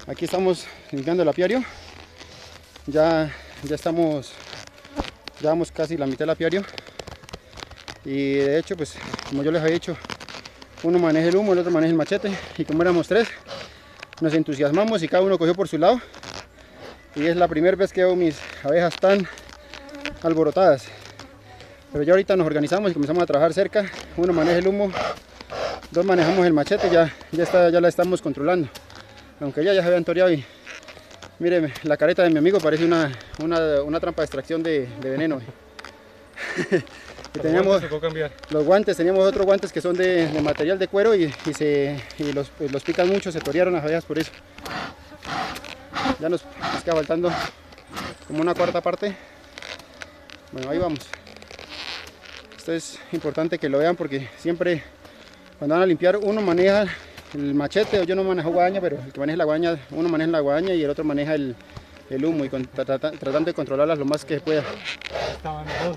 Aquí estamos limpiando el apiario. Ya llevamos casi la mitad del apiario. Y de hecho, pues como yo les había dicho, uno maneja el humo, el otro maneja el machete. Y como éramos tres, nos entusiasmamos y cada uno cogió por su lado. Y es la primera vez que veo mis abejas tan alborotadas. Pero ya ahorita nos organizamos y comenzamos a trabajar cerca. Uno maneja el humo, dos manejamos el machete, ya la estamos controlando. Aunque ya se habían toreado y miren, la careta de mi amigo parece una trampa de extracción de veneno. Y teníamos los guantes, teníamos otros guantes que son de material de cuero y los pican mucho, se torearon las abejas por eso. Ya nos queda faltando como una cuarta parte. Bueno, ahí vamos. Esto es importante que lo vean porque siempre cuando van a limpiar uno maneja el machete, o yo no manejo guadaña, pero el que maneja la guadaña, uno maneja la guadaña y el otro maneja el humo y tratando de controlarlas lo más que se pueda. Estaban dos.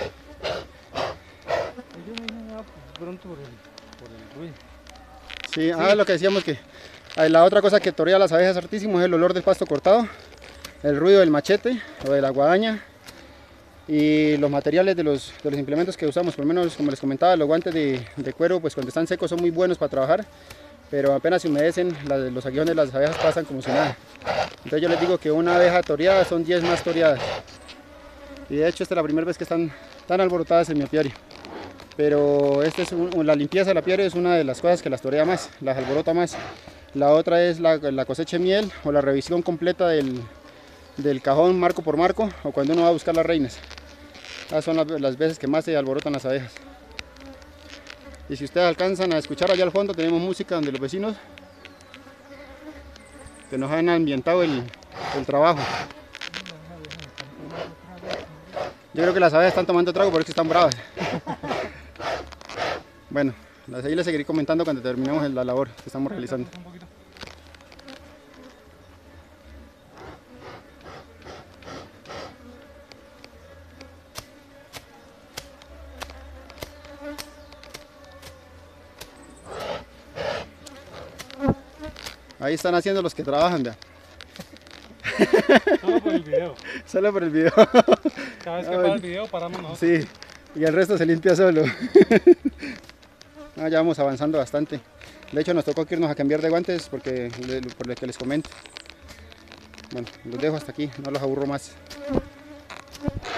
Yo me imaginaba pronto por el ruido. Sí, lo que decíamos que la otra cosa que torea las abejas hartísimo es el olor del pasto cortado, el ruido del machete o de la guadaña y los materiales de los implementos que usamos. Por lo menos, como les comentaba, los guantes de cuero, pues cuando están secos son muy buenos para trabajar, pero apenas se humedecen, los aguijones de las abejas pasan como si nada. Entonces yo les digo que una abeja toreada son 10 más toreadas. Y de hecho esta es la primera vez que están tan alborotadas en mi apiario. Pero la limpieza del apiario es una de las cosas que las torea más, las alborota más. La otra es la cosecha de miel o la revisión completa del cajón marco por marco, o cuando uno va a buscar las reinas. Esas son las veces que más se alborotan las abejas. Y si ustedes alcanzan a escuchar allá al fondo, tenemos música donde los vecinos que nos han ambientado el trabajo. Yo creo que las abejas están tomando trago, por eso están bravas. Bueno, ahí les seguiré comentando cuando terminemos la labor que estamos realizando. Ahí están haciendo los que trabajan, vea. Solo por el video. Solo por el video. Cada vez que para el video paramos nosotros. Sí, y el resto se limpia solo. Ya vamos avanzando bastante. De hecho nos tocó que irnos a cambiar de guantes por lo que les comento. Bueno, los dejo hasta aquí, no los aburro más.